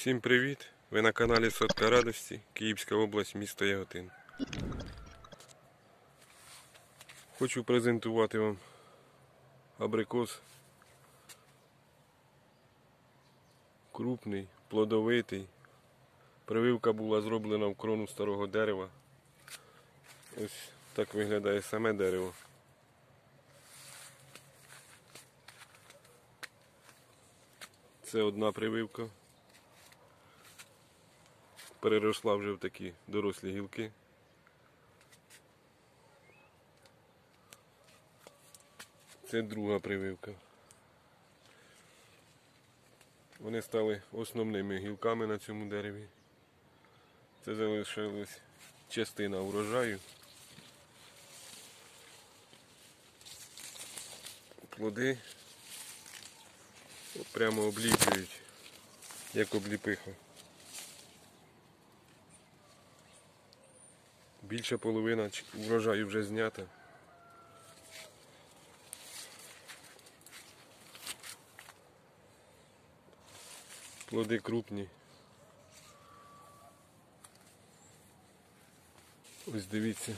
Всім привіт! Ви на каналі Сотка Радості, Київська область, місто Яготин. Хочу презентувати вам абрикос. Крупний, плодовитий. Прививка була зроблена в крону старого дерева. Ось так виглядає саме дерево. Це одна прививка. Переросла вже в такі дорослі гілки. Це друга прививка. Вони стали основними гілками на цьому дереві. Це залишилась частина урожаю. Плоди прямо обліплюють, як обліпиха. Більша половина урожаю вже знята. Плоди крупні. Ось дивіться,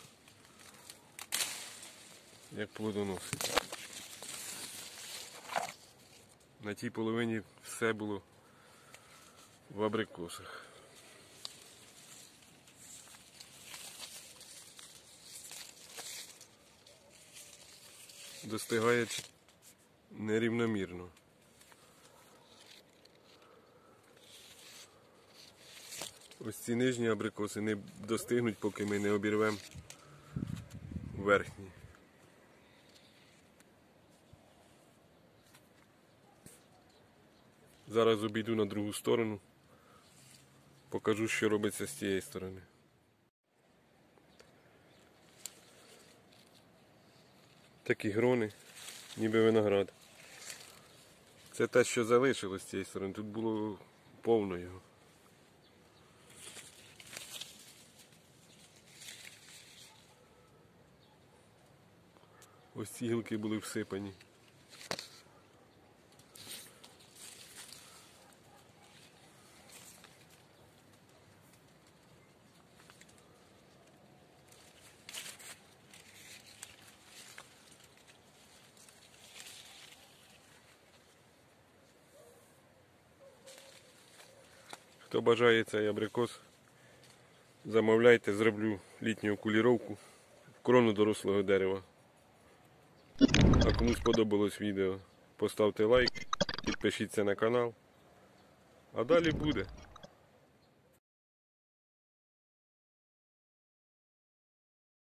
як плодоносить. На тій половині все було в абрикосах. Достигає нерівномірно. Ось ці нижні абрикоси не достигнуть, поки ми не обірвемо верхні. Зараз обійду на другу сторону, покажу, що робиться з цієї сторони. Такі грони, ніби виноград. Це те, що залишилось з цієї сторони, тут було повно його. Ось ці гілки були всипані. Хто бажає цей абрикос, замовляйте, зроблю літню окуліровку в крону дорослого дерева. А кому сподобалось відео, поставте лайк, підпишіться на канал, а далі буде.